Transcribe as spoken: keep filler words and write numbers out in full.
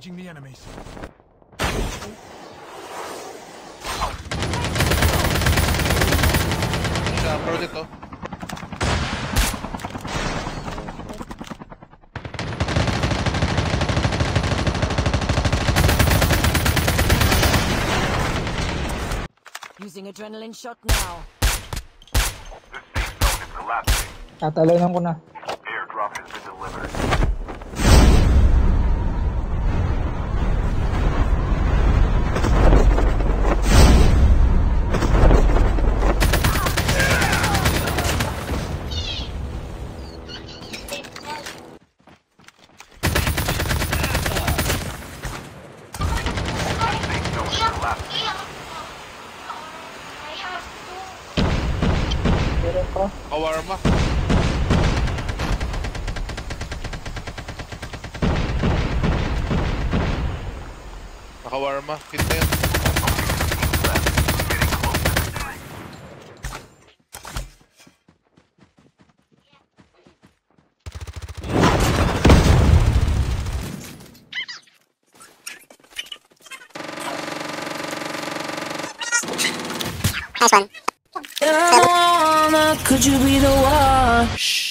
Engaging the enemies. Sa pro dito. Using adrenaline shot now. The safe zone is collapsing. Tatalonan ko na. Airdrop has been delivered. Meron pa. Kawarma. Nakawarma. Hit na yun. Nice one. Could you be the one?